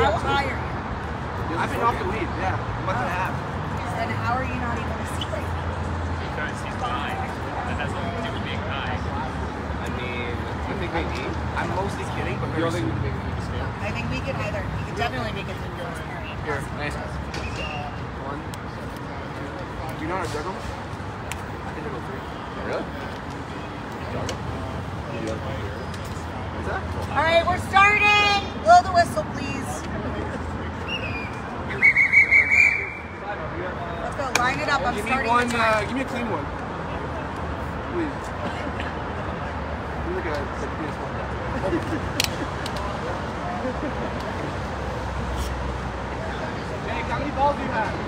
How high are you? I've been off the lead, yeah. Month and a half. Then how are you not even a secret? Because he's behind. That has nothing to do with being high. I mean, I think maybe. I'm mostly kidding, but very soon. I think we can definitely make it through the first period. Here, nice. 1. Do you know how to juggle? I can juggle 3. Really? Juggle? What's that? All right, we're starting. Blow the whistle, please. Let's go. Line it up. I'm starting. Give me a clean one, please. You look at Jake, how many balls do you have?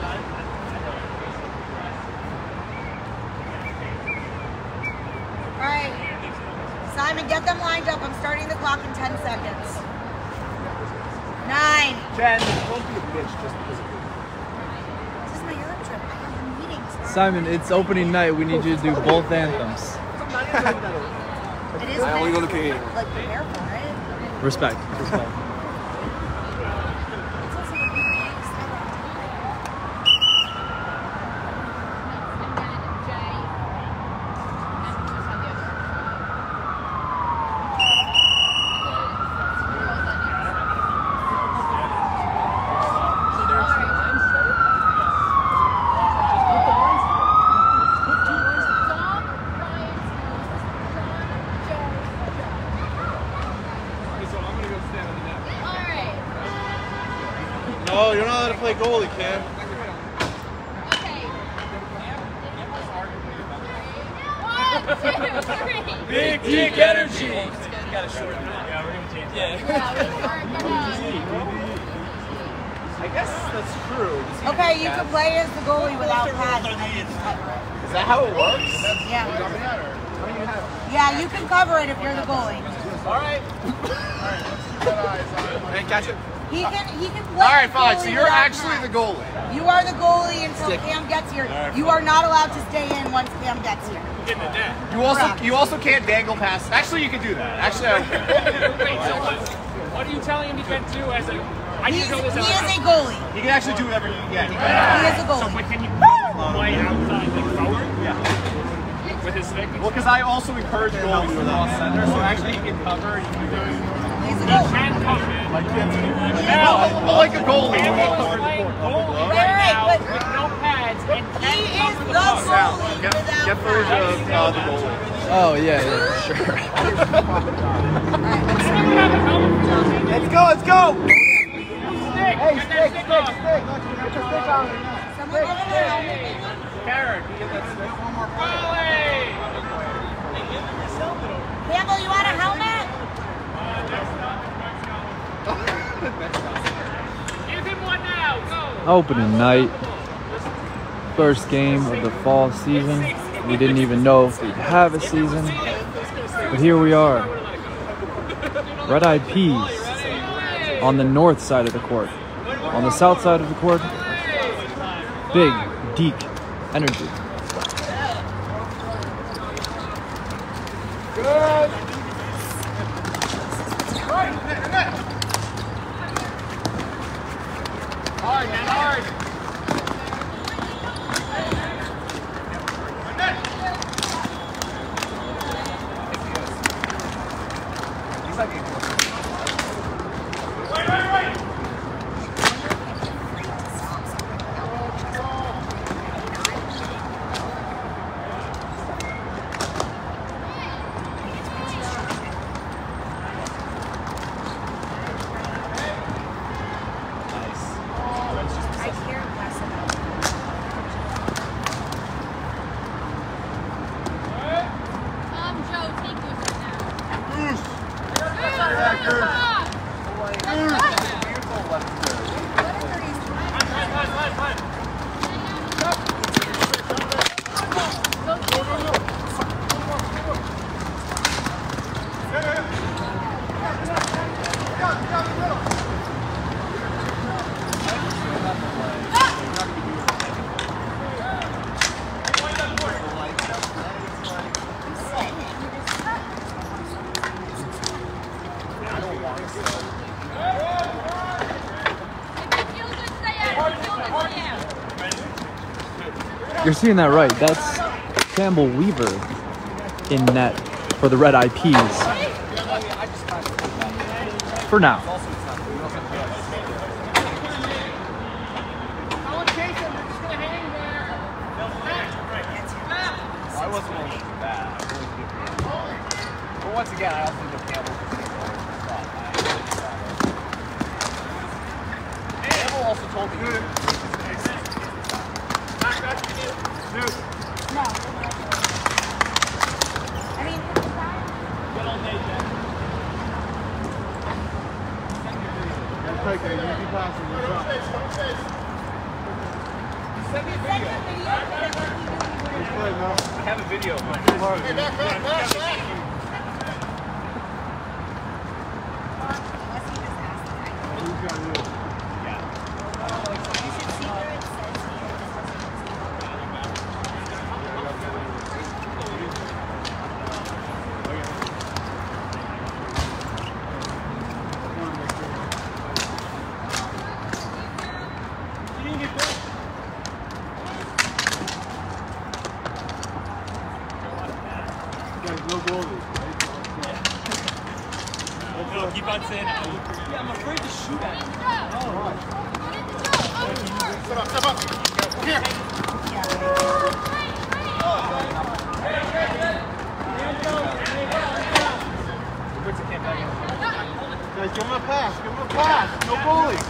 All right, Simon, get them lined up. I'm starting the clock in 10 seconds. 9. 10. Don't be a bitch just because of it. This is my Europe trip. I have meetings. Simon, it's opening night. We need you to do both anthems. It is. I only go to Canadian. Like the airport, right? Respect. Respect. No, you're not allowed to play goalie, Cam. Big dick energy! You gotta shorten that. Yeah, we're gonna change that. I guess that's true. Okay, you can play as the goalie without pads. Is that how it works? Yeah. How many do you have? Yeah, you can cover it if you're the goalie. Alright. Alright, let's see what eyes on. Hey, catch it. He can play. Alright, fine. goalie So you're without actually pads. the goalie. You are the goalie until Cam gets here. You are not allowed to stay in once Cam gets here. Get in the net. You also can't dangle past. Actually, you can do that. Actually, I don't care. Wait, so what are you telling him he can do as a... I He need to know this is out. a goalie. He can actually do whatever he can. He is a So, goalie. but can you play outside, like forward? Yeah. With his stick? Well, because I also encourage goalies to cross center, so actually he can cover. He can do it. He's a He goalie. can cover. Well, like a goalie. And he's playing goalie right now but with no pads and He can is cover the the puck. goalie Get without footage pads. of the goalie. Oh, yeah, yeah, sure. Let's go, let's go! Hey, stick, stick off. Get your stick on. Someone over there. Karen, can you get that stick? One more Volley! Campbell, you want a helmet? Give him one now, go! Opening night. First game of the fall season. We didn't even know if we'd have a season. But here we are. Red-eyed peas on the north side of the court. On the south side of the court, big, deep energy. Good. Hard, man, hard! I care less about Joe, take this now. You're seeing that right. That's Campbell Weaver in net for the Red Eye Peas. For now. I wasn't going to do that. But once again, I also think Campbell also told me. No. I mean, Send me a video. I have a video. Hey, back. Keep on saying that. Yeah, I'm afraid to shoot at him. Step up. Here. Guys, give him a pass. No bullies.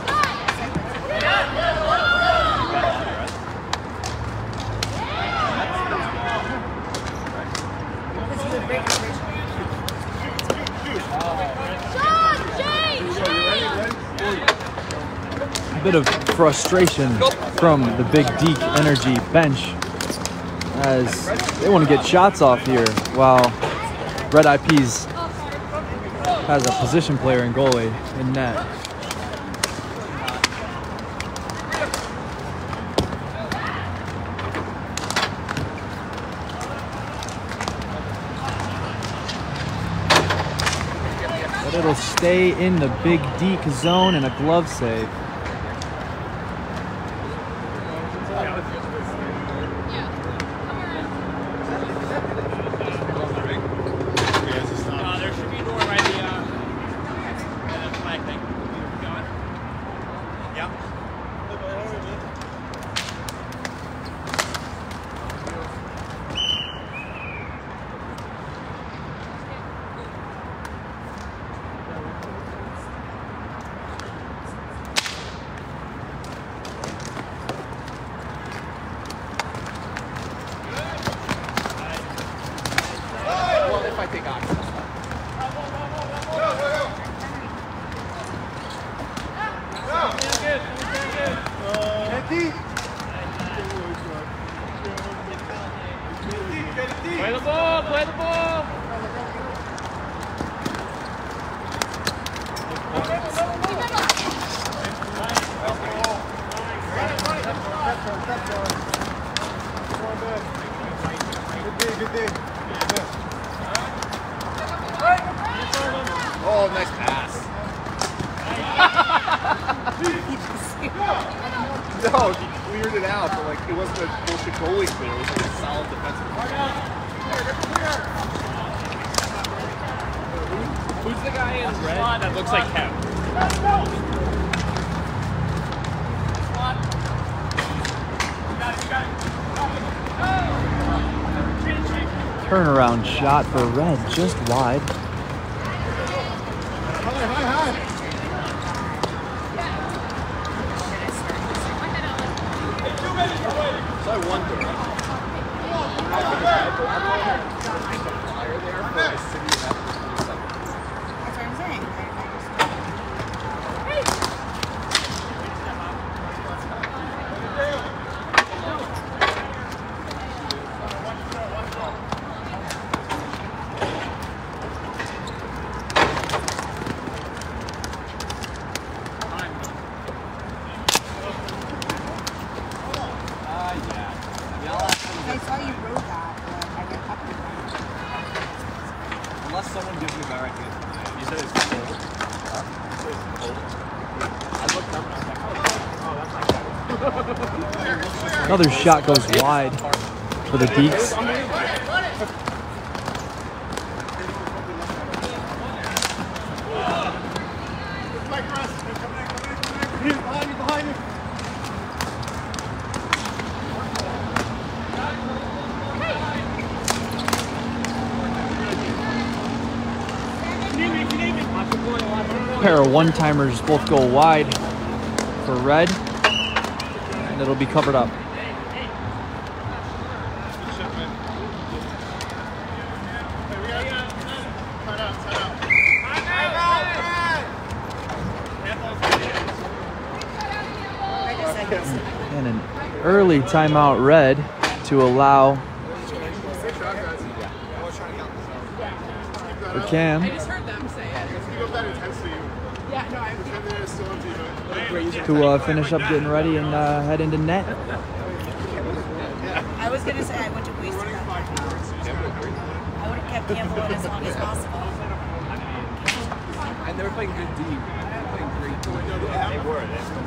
A bit of frustration from the Big Deke Energy bench as they want to get shots off here while Red Eye Peas has a position player in goalie in net. But it'll stay in the Big Deke zone and a glove save. There should be a door right the flag thing. Going? Yeah. Well, if I take oxygen. Play the ball, play the ball. Oh, nice pass. No, he cleared it out, but like it wasn't a bullshit goalie clear. It was like a solid defensive play. Who's the guy in red that looks like Kev? Turnaround shot for Red, just wide. So I wonder. that's what I'm saying. Another shot goes wide for the Deeks. Pair of one-timers both go wide for Red, and it'll be covered up. And an early timeout Red to allow for Cam to finish up getting ready and head into net. I was gonna say I wouldn't have wasted that time. I would have kept Campbell in as long as possible. And they were playing good D. They were playing great D. They were.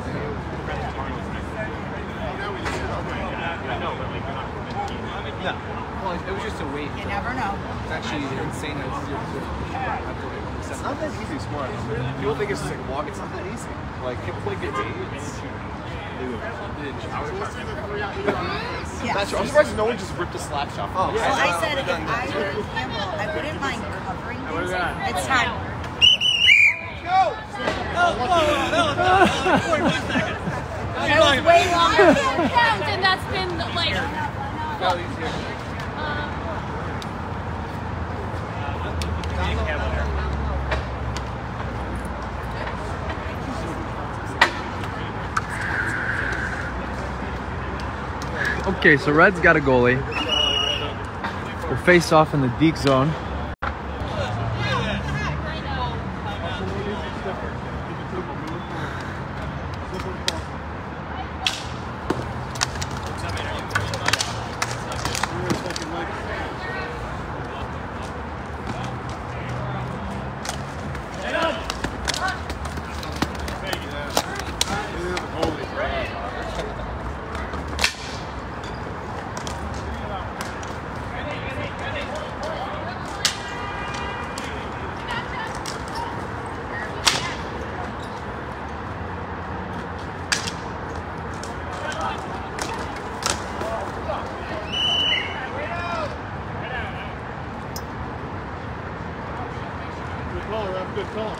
Yeah. Well, it was just a wait. You never know. It's actually insane how it's it's not that easy to score. People think it's just like walk. It's not that easy. Like people play good D. Yeah. That's true. I'm surprised no one just ripped a slap shot. Oh, So I said if I were Campbell, I wouldn't mind covering this. It's time. That was way longer. I can't count, and that's been like. Okay, so Red's got a goalie. We'll face off in the Deke zone. Good call.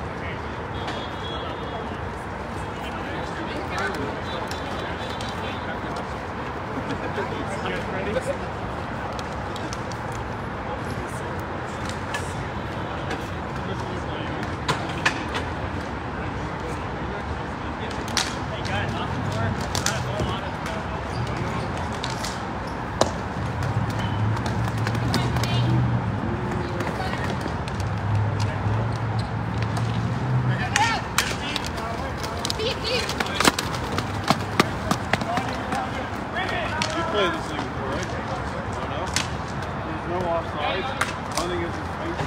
Play this thing before, right? No? There's no offsides. I think it's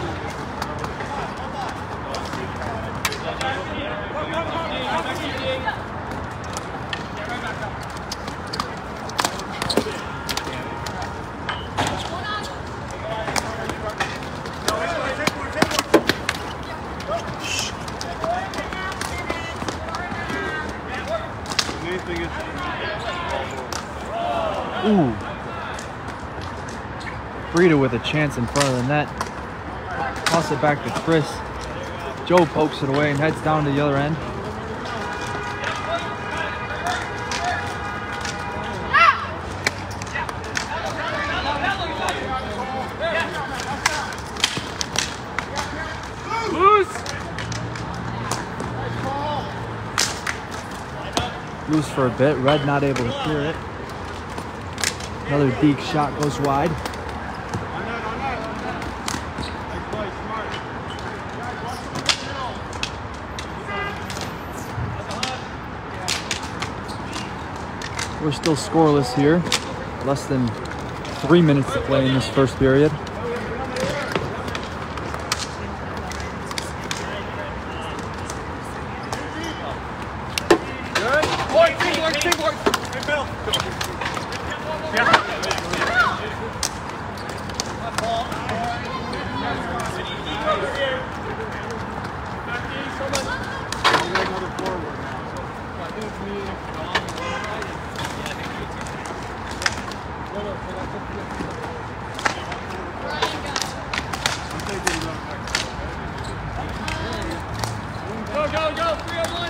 Ooh. Frida with a chance in front of the net. Toss it back to Chris. Joe pokes it away and heads down to the other end. Loose for a bit. Red not able to clear it. Another Deke shot goes wide. We're still scoreless here. Less than 3 minutes to play in this first period. Go, go, go, 3-on-1.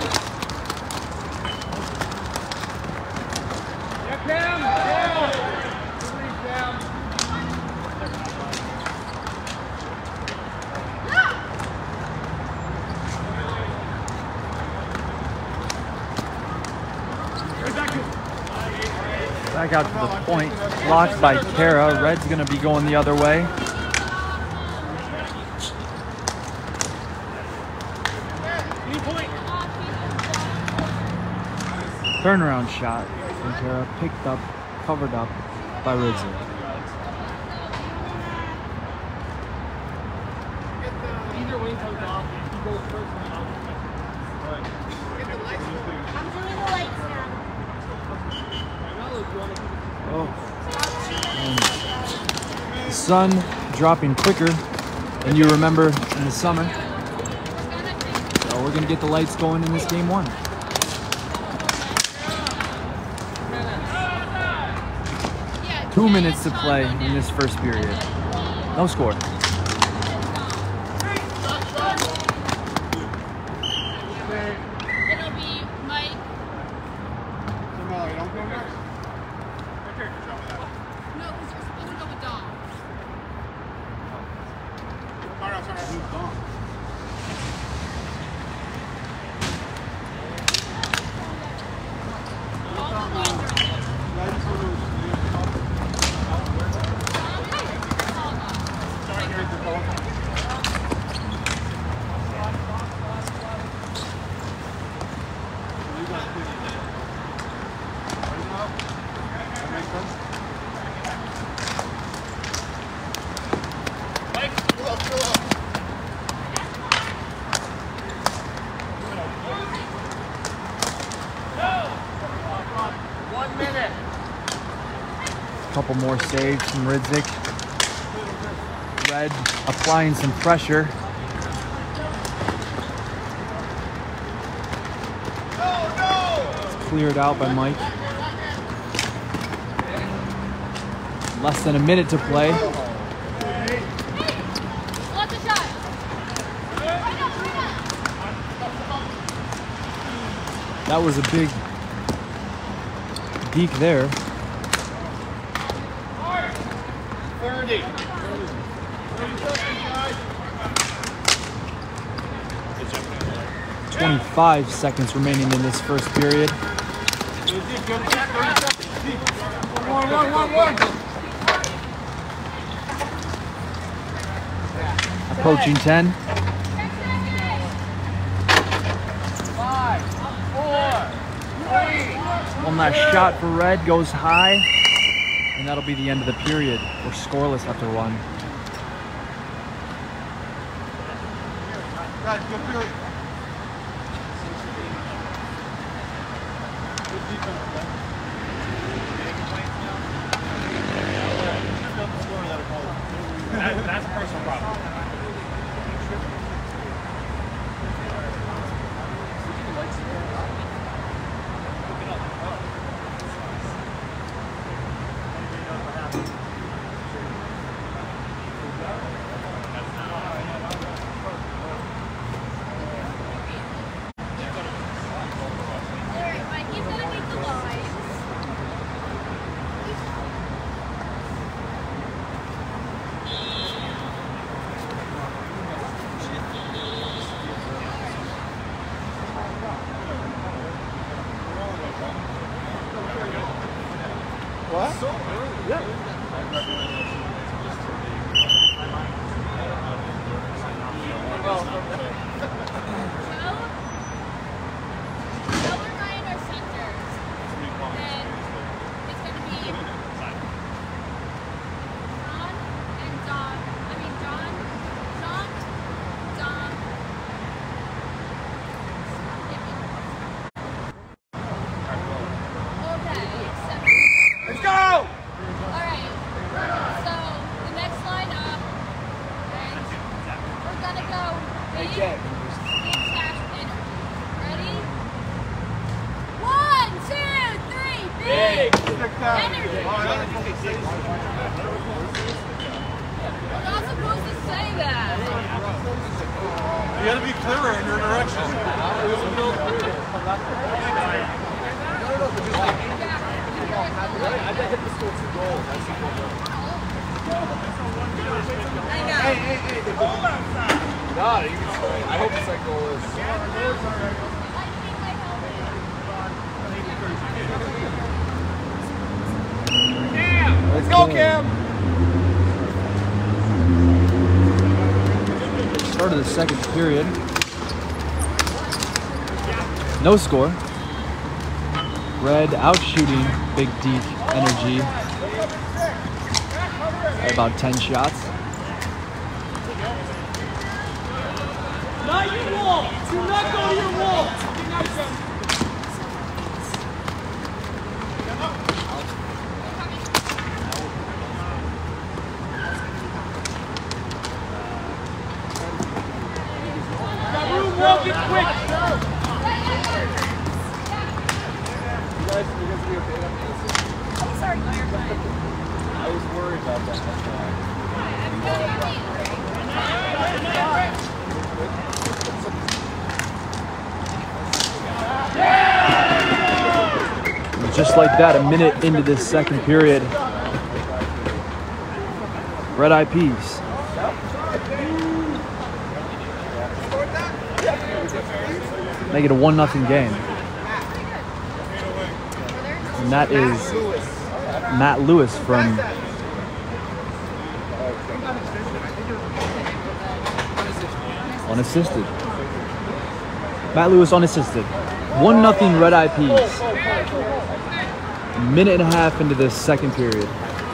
Yeah, Cam, down. Down. Back out to the point. Blocked by Kara. Red's going to be going the other way. Turnaround shot. And Kara picked up, covered up by Ridsley. Either wing comes off, he goes first and out. I'm doing the lights now. Oh. The sun dropping quicker than you remember in the summer. So we're going to get the lights going in this game one. Yeah, 2 minutes to play in this first period. No score. it'll be Mike. No, you don't go next. No, because you're supposed to go with Dom. Sorry. Who's gone? All the lanes are in. I just want to Couple more saves from Ridzik. Red applying some pressure. It's cleared out by Mike. Less than a minute to play. Lots of shots. That was a big deke there. 30. 25 seconds remaining in this first period. One. Approaching 10. 5, 4, 3. One last shot for Red goes high. And that'll be the end of the period. We're scoreless after one. Guys, good period. Good defense, man. That's a personal problem. Okay. We're not supposed to say that. You gotta be clearer in your direction. I hope the second goal is. Let's go, Cam! Start of the second period. No score. Red out shooting Big Deep Energy at about 10 shots. Not your wall. Do not go to your wall. Got room, walk it quick. I was worried about that. And just like that, a minute into this second period, Red Eye Peas make it a 1-0 game. And that is Matt Lewis from unassisted. Matt Lewis unassisted. 1-0 Red Eye Peas. A minute and a half into this second period.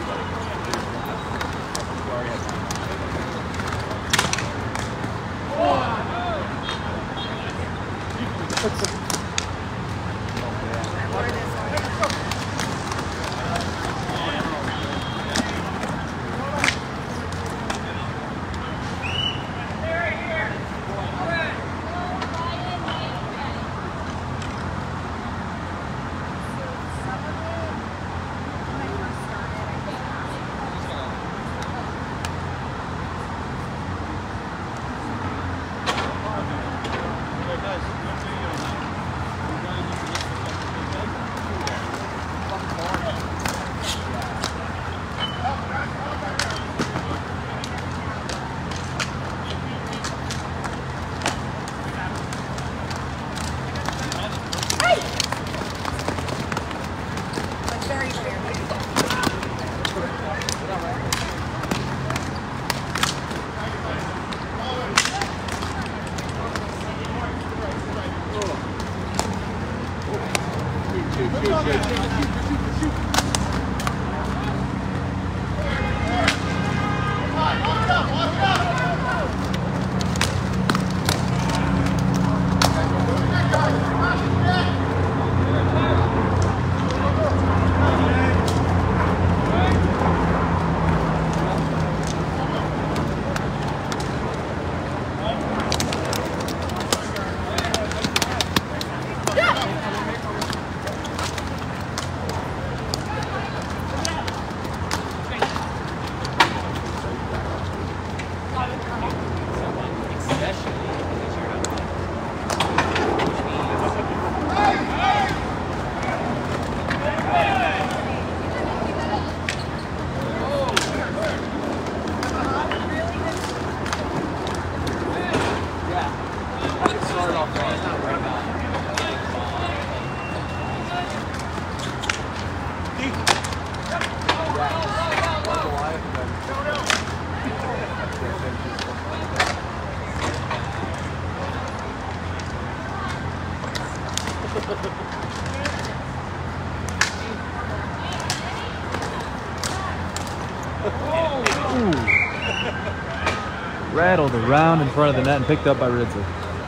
Rattled around in front of the net and picked up by Ridley.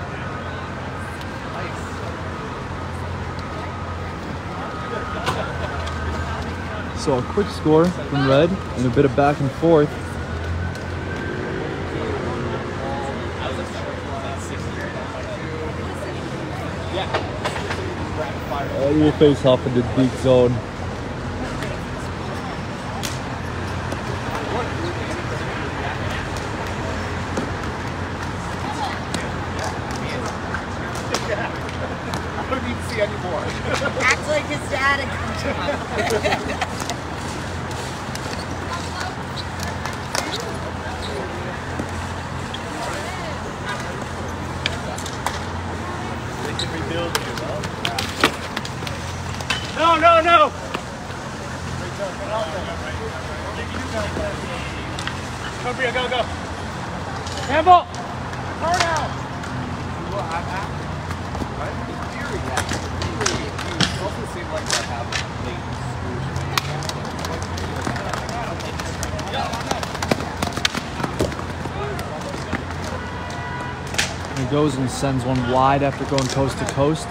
So a quick score from Red and a bit of back and forth. We'll face off in the deep zone. see anymore. Acts like his dad and comes up. No, no, no! Go, Bria, go, go. Handball! Turn out! Right? In theory, yeah. It also seemed like I have He goes and sends one wide after going coast to coast.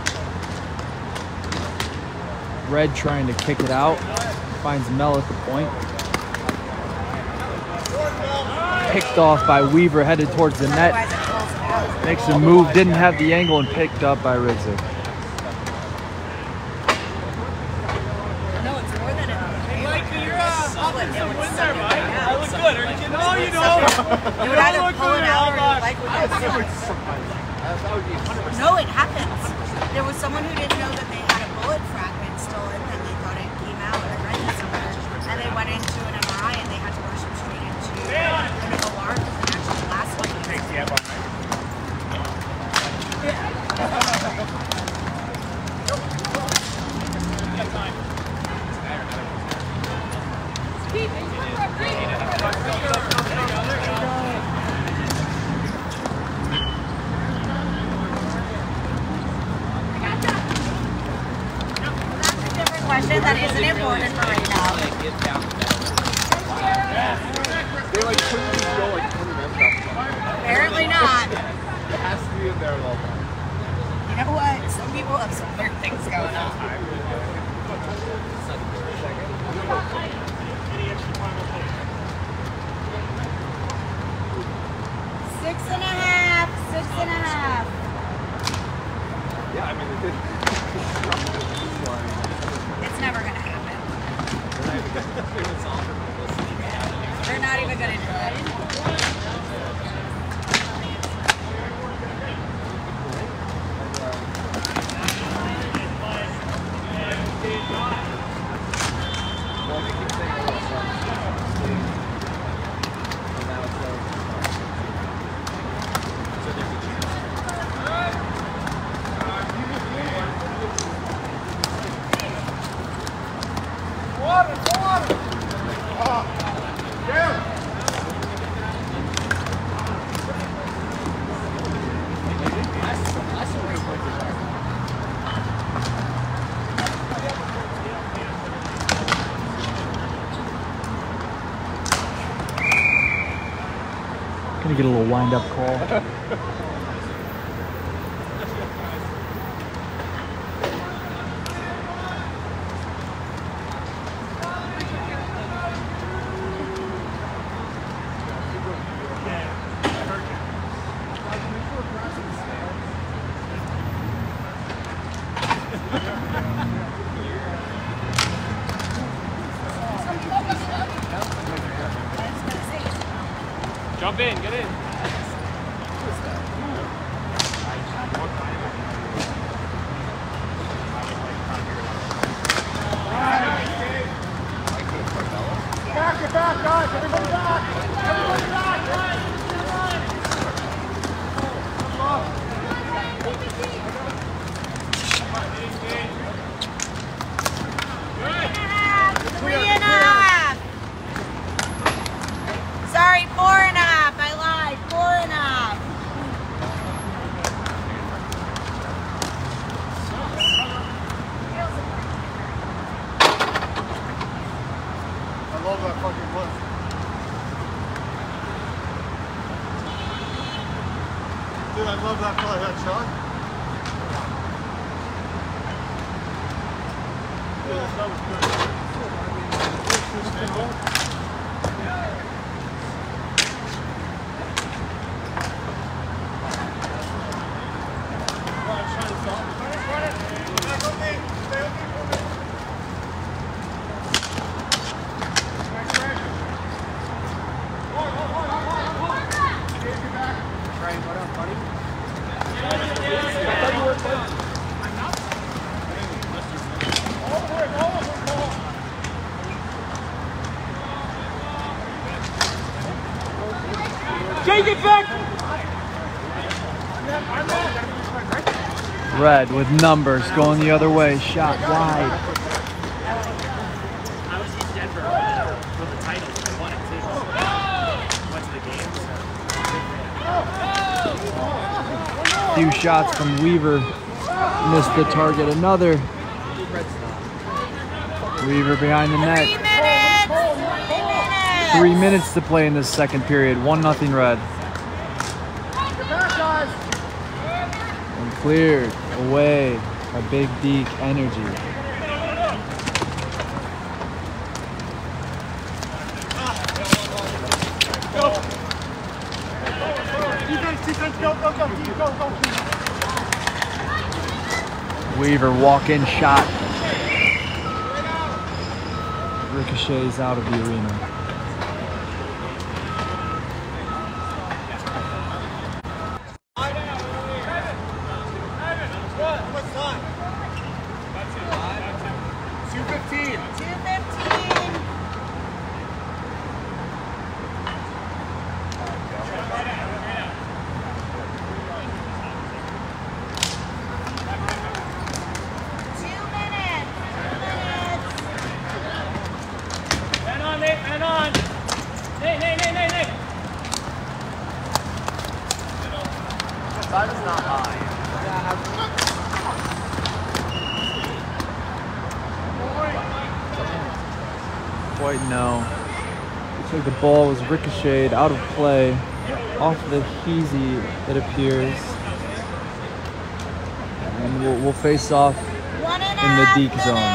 Red trying to kick it out. Finds Mel at the point. Picked off by Weaver, headed towards the net. Makes a move, didn't have the angle, and picked up by Ridzik. No, it's more than a Mike, you're solid. It would win suck there, it Mike. right I out. look good. Are you kidding? No, you don't. You would either pull it out or you like what That you would see. suck. That would be 100%. No, it happens. There was someone who didn't know that they had a bullet fragment still in them. They thought it came out or read it somewhere. And they went into an MRI and they had to rush them straight into an OR because it actually lasted. Question that isn't important for right now. They like couldn't just go like 20 minutes after. Apparently not. It has to be in there at all times. You know what? Some people have some weird things going on. Six and a half. Yeah, I mean, it did. It's never gonna happen. They're not even gonna do it. Gonna get a little wind-up call. Jump in, get in. Get back, guys! Everybody back! Everybody back! Three and a half. Sorry, 4.5. I lied. 4.5. I love that fucking play. Dude, I love that play, that shot. Yeah, that was good. What up, buddy? I thought you were good. I'm not. Red with numbers going the other way. Shot wide. I was in Denver for the title. I won it too. Went to the game. Few shots from Weaver. Missed the target. Another. Weaver behind the net. 3 minutes to play in this second period. 1-0 Red. And cleared away by Big Deke Energy. Weaver walk-in shot. Ricochets out of the arena. Quite no. Looks like the ball was ricocheted out of play, off the Heezy, it appears. And we'll face off in the Deke zone.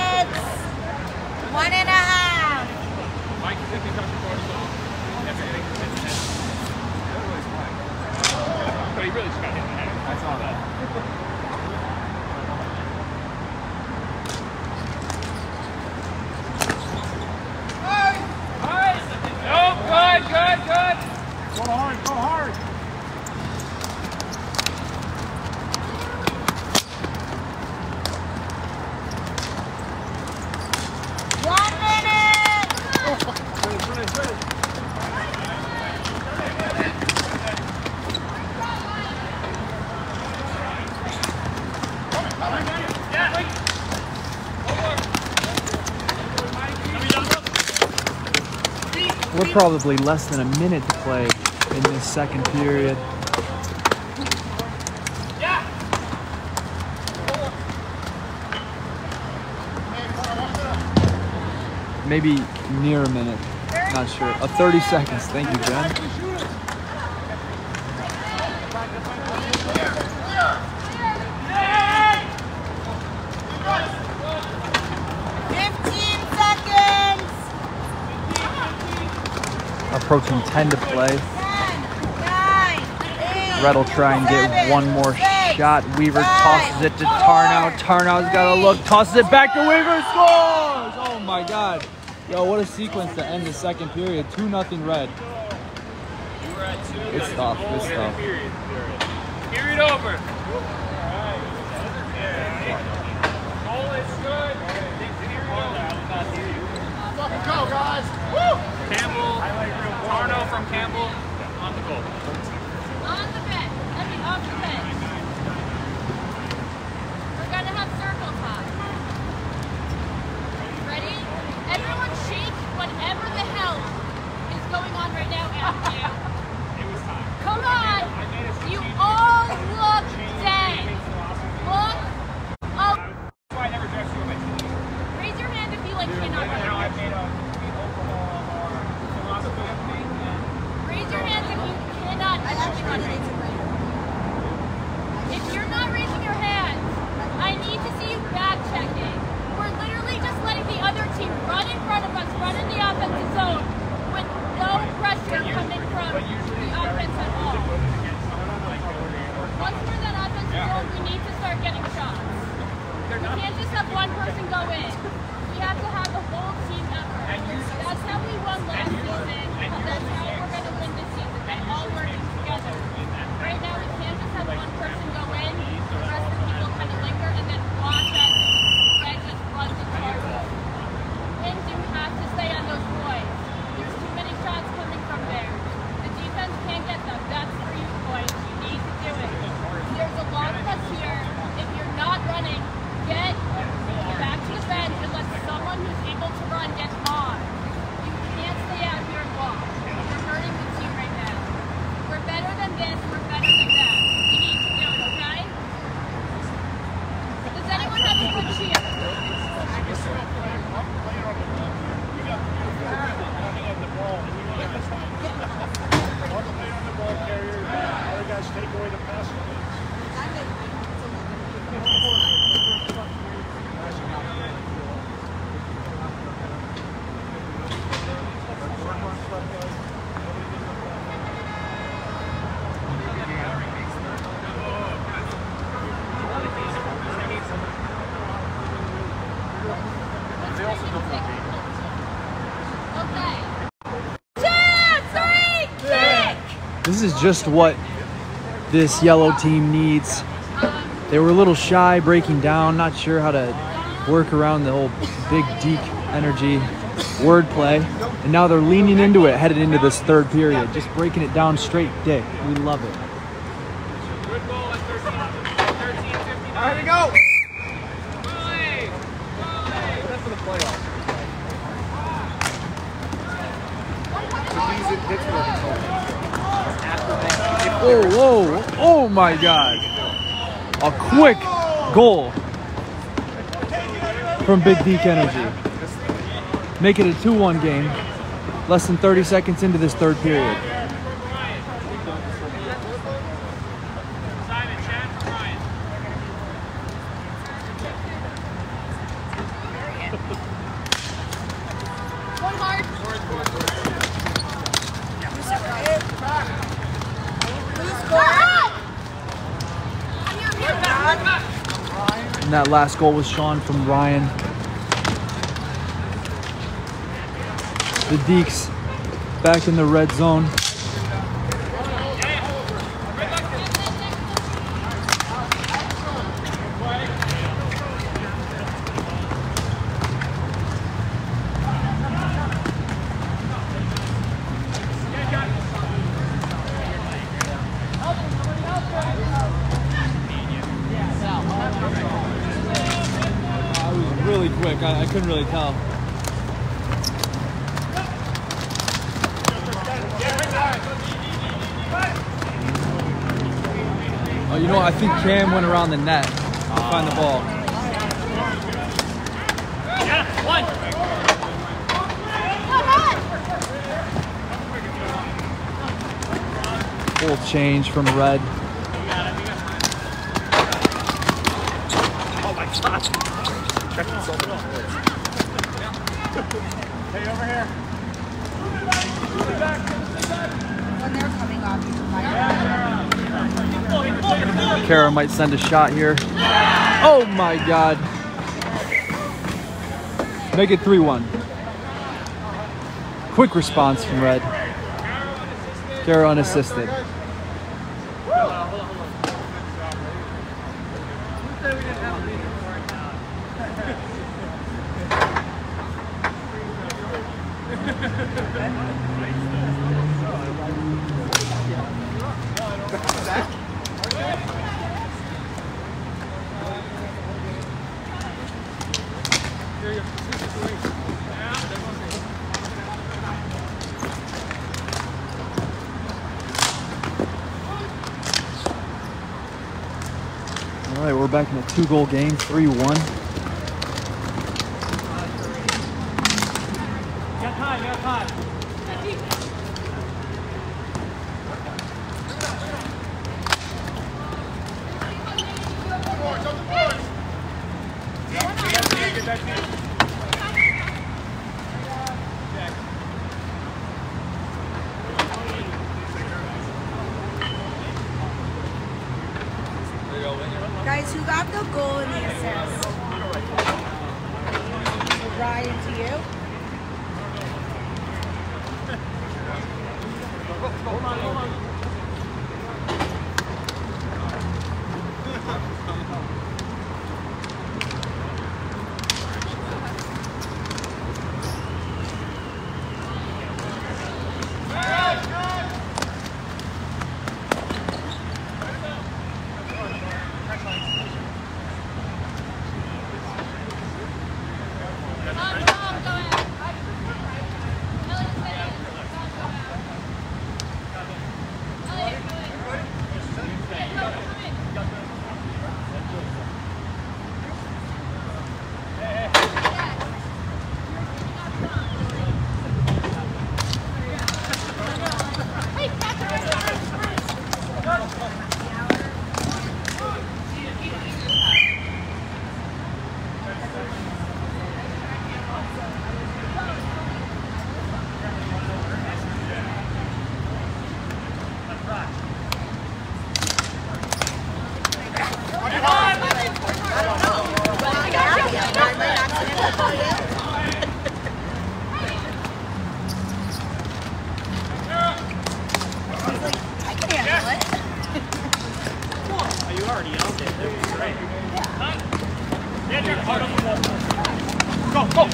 1.5. Mike, you think they touch the ball? But he really just got hit in the head. I saw that. Good. Go hard, go hard. We're probably less than a minute to play in this second period. Maybe near a minute, not sure. 30 seconds, thank you, Jen. Approaching 10 to play. 10, 9, 8, Red will try and get one more shot. Weaver tosses it to Tarnow. Tarnow's got a look, tosses it back to Weaver, scores! Oh my God. Yo, what a sequence to end the second period. 2-0 Red. It's tough, it's tough. Period over. Goal is good. Go, guys! Woo! Campbell, Tarnow from Campbell on the goal. On the bed. Off the bed. We're gonna have circle time. Ready? Everyone shake whatever the hell is going on right now after you. It was time. Come on! You all look dead. Look up. That's why I never dressed you on my team. Raise your hand if you like cannot. Now I've made a overhaul of our philosophy of things. Raise your hands if you cannot. If you're not raising your hands, I need to see you back checking. We're literally just letting the other team run in front of us, run in the offensive zone with no pressure coming from the offense at all. Once we're in that offensive zone, we need to start getting shots. We can't just have one person go in. We have to have a whole team effort. That's how we won last season. That's how we're going to win this season, by all working together. Right now, we can't just have one person go in, the rest of the people kind of linger, and then watch as Red just runs and charges. And you have to stay on those boys. There's too many shots coming from there. The defense can't get them. That's Everyone have a good cheer. Take away the pass. Okay. 2, 3, kick! This is just what this yellow team needs. They were a little shy breaking down, not sure how to work around the whole big Deke energy wordplay. And now they're leaning into it, headed into this third period, just breaking it down straight dick. We love it. All right, here we go. Oh, whoa, oh my God. A quick goal from Big Deke Energy. Make it a 2-1 game, less than 30 seconds into this third period. One hard. And that last goal was Sean from Ryan. The Dekes back in the red zone. Really quick, I couldn't really tell. Oh, you know what? I think Cam went around the net to find the ball. Full change from Red. Oh my God. Checking so many points. Hey, over here. When they're coming off, you can Kara might send a shot here. Oh my God. Make it 3-1. Quick response from Red. Kara unassisted. All right, we're back in a 2-goal game, 3-1. Guys, who got the goal and the assist? Ryan, to you? Hold on.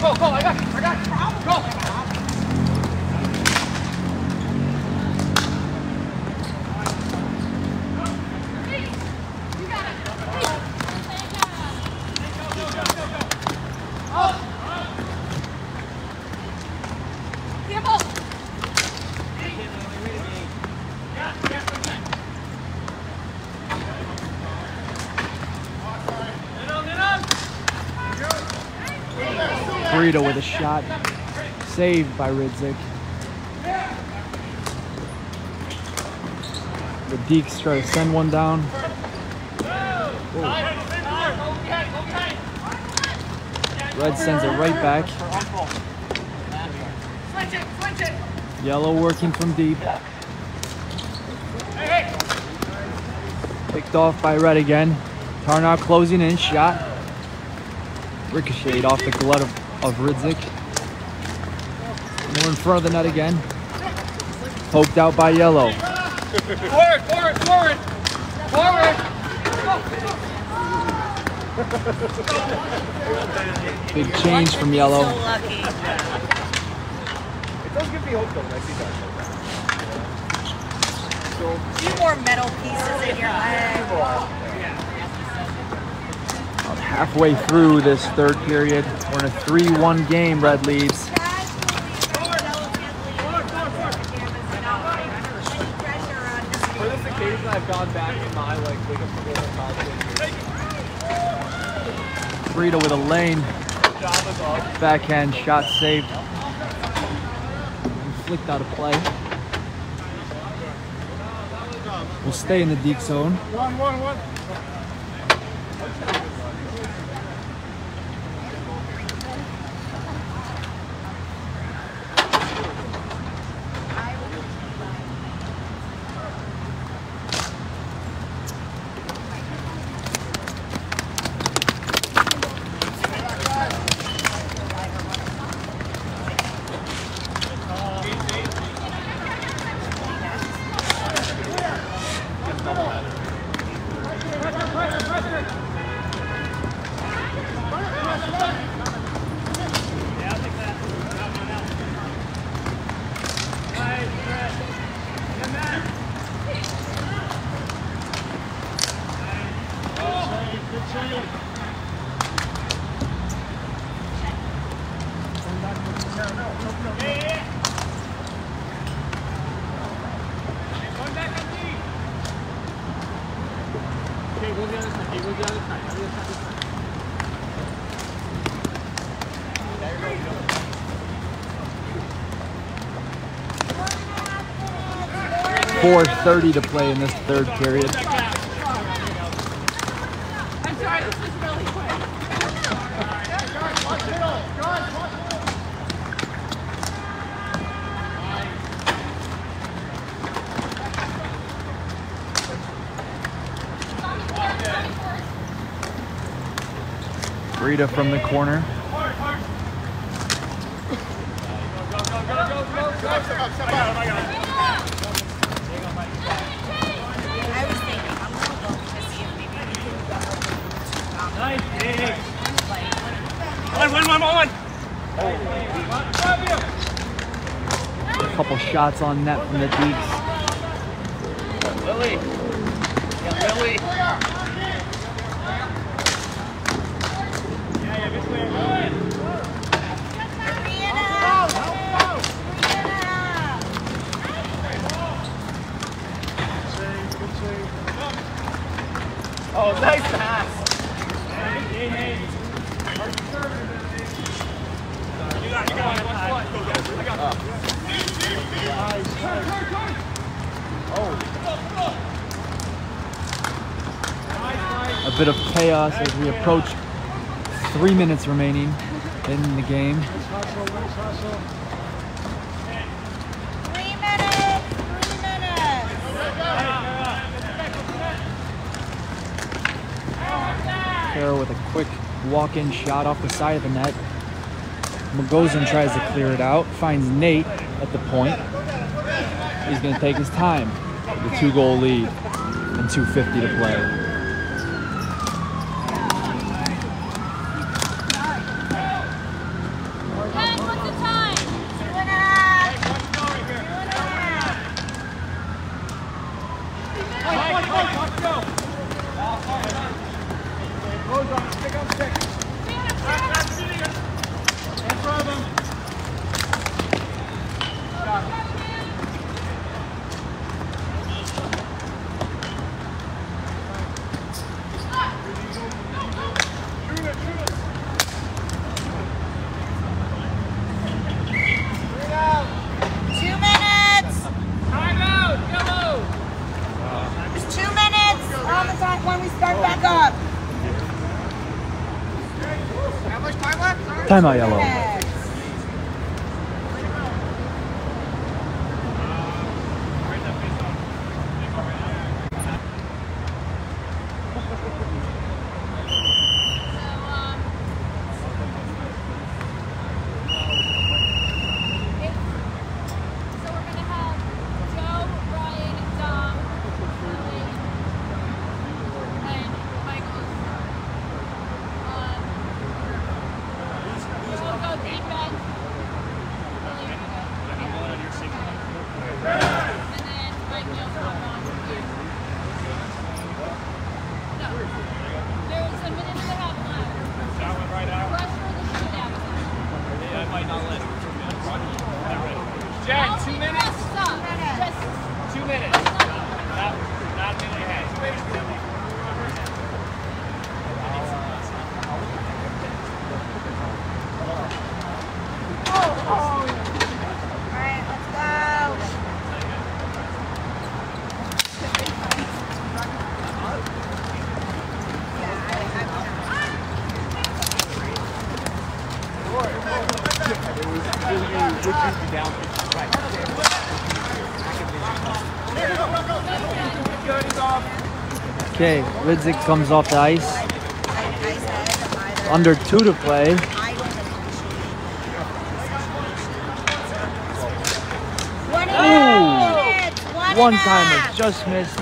Go, I got you. Go. Burrito with a shot, saved by Ridzik. The Deeks try to send one down. Red sends it right back. Yellow working from deep. Picked off by Red again. Tarnow closing in, shot. Ricocheted off the glove of Ridzik. More in front of the net again. Poked out by Yellow. Forward! Big change from Yellow. So lucky. It does give me hope though, I see that. A few more metal pieces in your leg. About halfway through this third period, we're in a 3-1 game. Red leads. For this occasion, I've gone back in my like Burrito with a lane. Backhand shot saved. Flicked out of play. We'll stay in the deep zone. 1-1-1. .430 to play in this third period. I'm sorry, this is really quick. Rita from the corner. I was thinking, I'm going to look to see if maybe we can go A couple shots on net from the Deeks. Lily. Oh, nice pass. A bit of chaos as we approach 3 minutes remaining in the game. 3 minutes! 3 minutes! Farrell with a quick walk-in shot off the side of the net. Magozin tries to clear it out, finds Nate at the point. He's going to take his time. The 2-goal lead and 2:50 to play. Timeout yellow. Okay, Ridzik comes off the ice. Under 2 to play. Ooh, one timer just missed.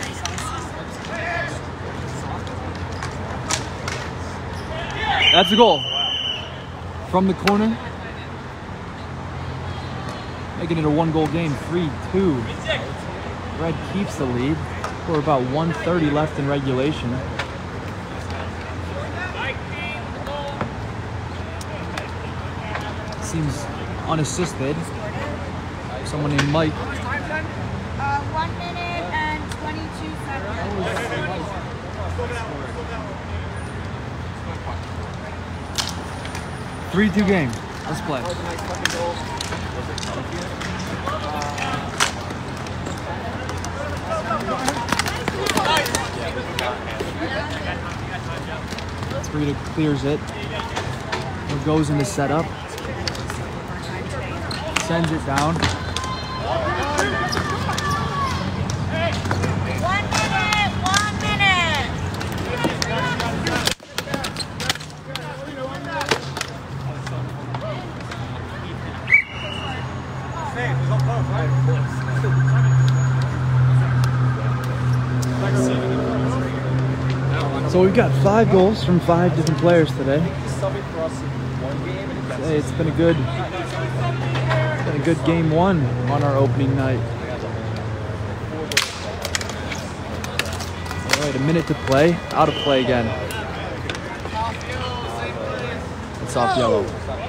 That's a goal. From the corner. Making it a 1-goal game, 3-2. Red keeps the lead. We're about 1:30 left in regulation. Seems unassisted. Someone named Mike. 1 minute and 22 seconds. 3-2 game. Let's play. Rita clears it. It goes into setup. Sends it down. 1 minute, 1 minute. So we've got 5 goals from 5 different players today. It's been a good game 1 on our opening night. All right, a minute to play. Out of play again. It's off yellow.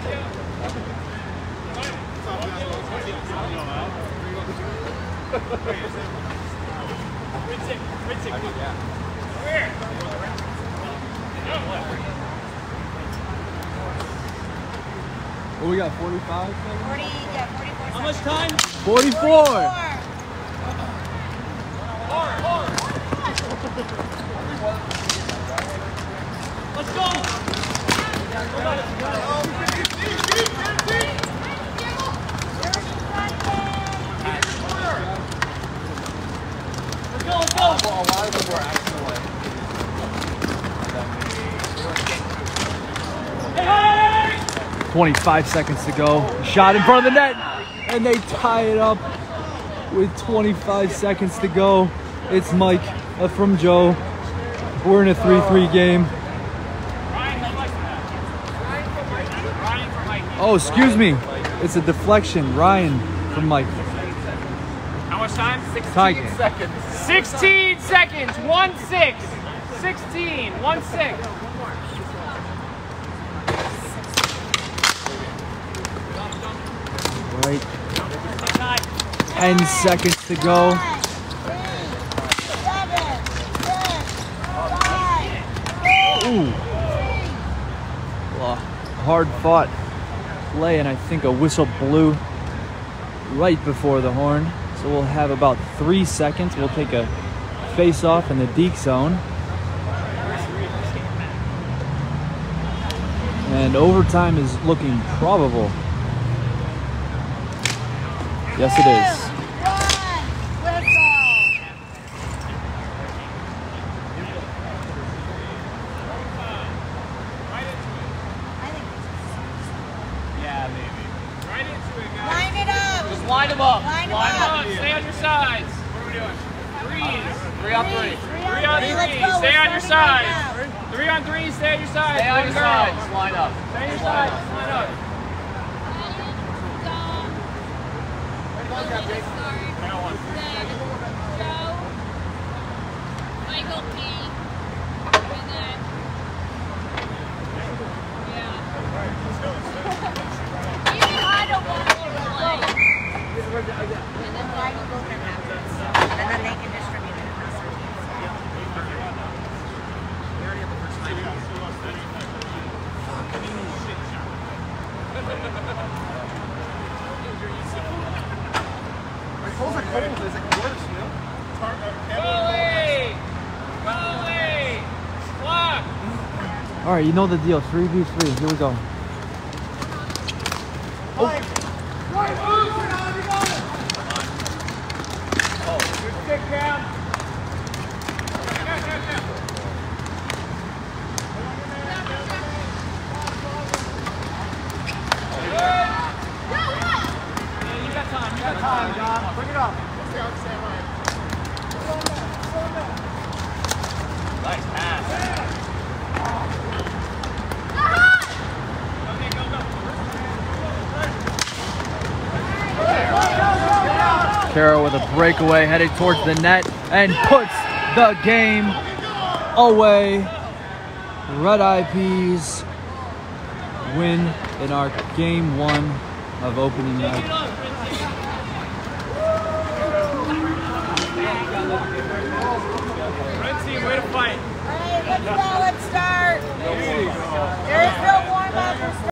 What we got, 45? 40, yeah, 44 How much time? 44! Let's go! Let's go! A lot of them were actually like... 25 seconds to go. Shot in front of the net, and they tie it up with 25 seconds to go. It's Mike from Joe. We're in a 3-3 game. Oh, excuse me. It's a deflection. Ryan from Mike. How much time? 16 seconds. 16 seconds. 1-6. 16. 1-6. 10 seconds to go. 9, 8, 7, 6, 5, 4, Ooh. Well, hard fought play, and I think a whistle blew right before the horn. So we'll have about 3 seconds. We'll take a face off in the deke zone. And overtime is looking probable. Yes, it is. 1, whistle. Yeah, maybe. Right into it, guys. Line it up. Just line them up. Line them Line them up. up. Stay on your sides. What are we doing? Threes. 3 on 3. 3 on 3. Let's go. Stay We're on your starting right sides. now. 3 on 3. Stay on your sides. Stay on your sides. Line up. Stay on your sides. Line up. Michael P. And then, yeah. Even I don't want to play. And then Michael goes and happens. And then they can distribute it across their teams. My clothes are cold. It's like worse, you know? Goalie! Goalie! Block! All right, you know the deal. 3v3. Here we go. Stick down. You got time. You got time, John. Bring it up. Nice pass. Okay, go, go. Carroll with a breakaway headed towards the net and puts the game away. Red Eye Peas win in our game 1 of opening night. Red team, way to fight. All right, let's go. Let's start. There is no warm-up. We're starting.